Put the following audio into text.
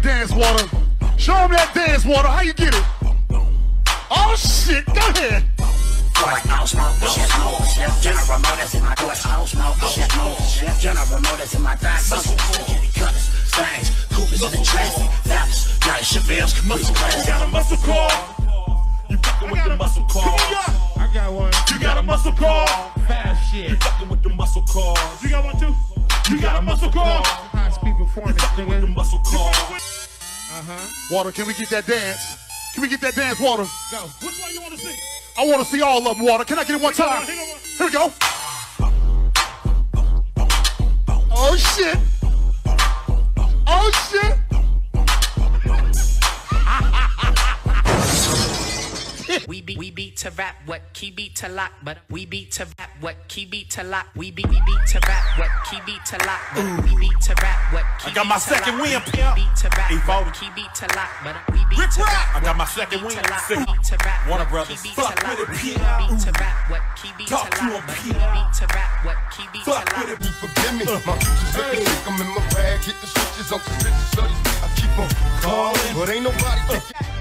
that dance, Water. Show him that dance, Water. How you get it? Oh shit, go ahead. General Motors in my doors, General Motors in my thighs, cutters, slangs, coopers in the traffic, Dallas, night Chevelle's, commercial class. Got a muscle car. You fucking with the muscle car. I got one. You got a muscle car. Fast shit. You fucking with the muscle cars. You got one too? You got a muscle car. High speed performance, With the nigga. muscle car. Water, can we get that dance? Can we get that dance, Water? Go. Which one you want to see? I want to see all of them, Water. Can I get it one time? Here we go. Oh shit. Oh shit. We beat to rap what key beat to lock, but we beat to rap what key beat to lock. We beat to rap what key beat to lock, but we beat to rap what key I got my beat to second lock. win, We pimp. beat to rap E-40. what key beat to lock, but we beat to rap. I got my what second key win. beat to lock. Sick. We beat to rap Warner what Brothers. key beat Fuck to with lock. it, We pimp. beat to rap what key beat to Talk to lock, him, but we pimp. beat to rap what key beat to Fuck lock. with it. You forgive me, my future's looking thick. I'm in my bag, hit the switches on suspicious studies. I keep on calling, but ain't nobody thinking.